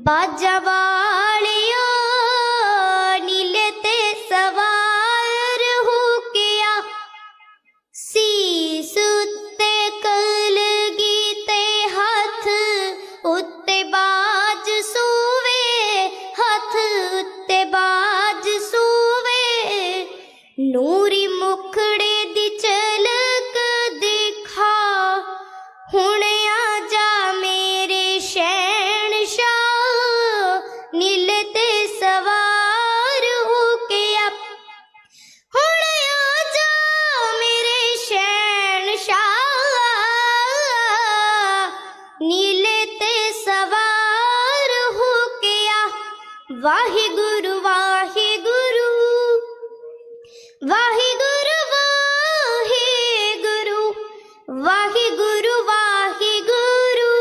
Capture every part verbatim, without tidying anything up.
बाजा वालिया नीले ते सवार हो गया, सीस उत्ते कलगी ते हथ उत्ते बाज सूवे, हथ उत्ते बाज सूवे। नूरी मुखड़े दी झलक दिखा, हुण आजा मेरे शहंशाह नीले ते सवार हो के आप। हुण आजा मेरे शहंशाह नीले ते सवार हो के आ। वाहिगुरु वाहिगुरु वाहिगुरु वाहिगुरु वाहिगुरु वाहिगुरु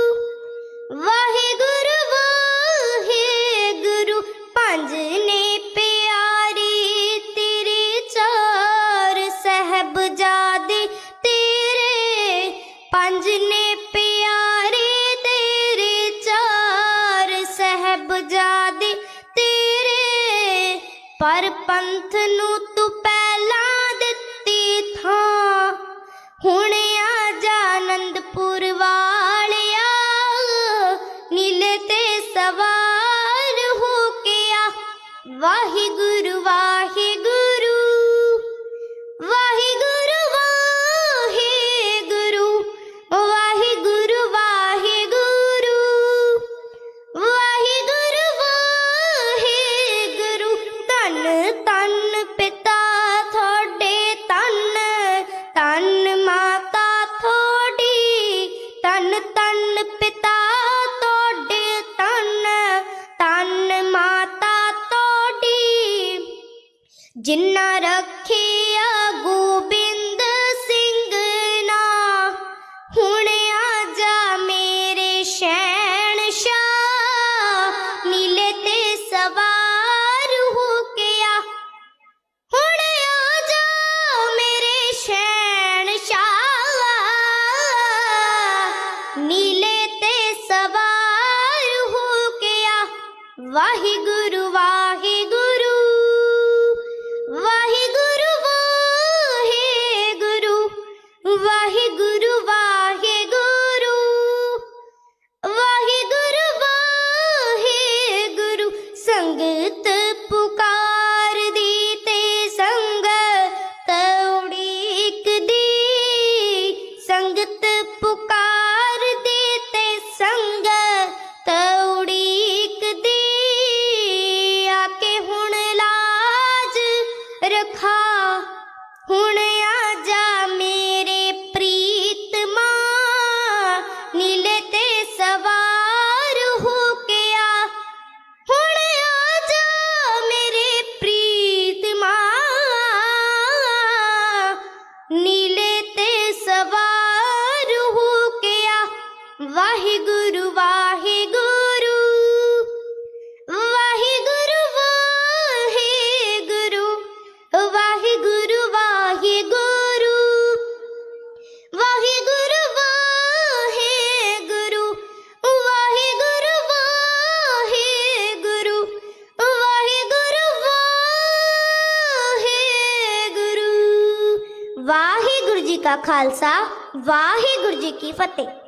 वाहिगुरु वाहिगुरु। पंज ने प्यारे तेरे, चार साहबजादे तेरे। पंज ने प्यारे तेरे, चार साहबजादे तेरे। पर पंथ नू तू पहला दित्ती थां, हुण आजा आनंदपुर वालिया नीले ते सवार हो के आ। वाहिगुरु वाहिगुरु वाहिगुरु वाहिगुरु वाहिगुरु वाहिगुरु वाहिगुरु वाहिगुरु। धन धन पिता थोड़े, धन धन माता थोड़ी। धन धन पिता थोड़े, धन धन माता थोड़ी। जिन्ना रखिया गोबिंद सिंह ना, हुण आजा मेरे शहंशाह नीले ते सवार हो के आ। हुण आजा मेरे शहंशाह नीले ते सवार हो के आ। वाहिगुरु वाहिगुरु वाहिगुरु वाहिगुरु वाहिगुरु वाहिगुरु वाहिगुरु वाहिगुरु। संगत पुकार दी ते संगत उड़ीक दी, संगत पुकार दी ते संगत उड़ीक दी। आके हुण लाज रखा, हुण आजा मेरे प्रीतमा नीले ते सवार हो के आ। हुण आजा मेरे प्रीतमा नीले ते सवार हो के आ। वाहिगुरु वाहिगुरु वाहिगुरु वाहिगुरु वाहिगुरु वाहिगुरु वाहिगुरु वाहिगुरु वाहिगुरु वाहिगुरु वाहिगुरु वाहिगुरु। वाहिगुरु जी का खालसा, वाहिगुरु जी की फतेह।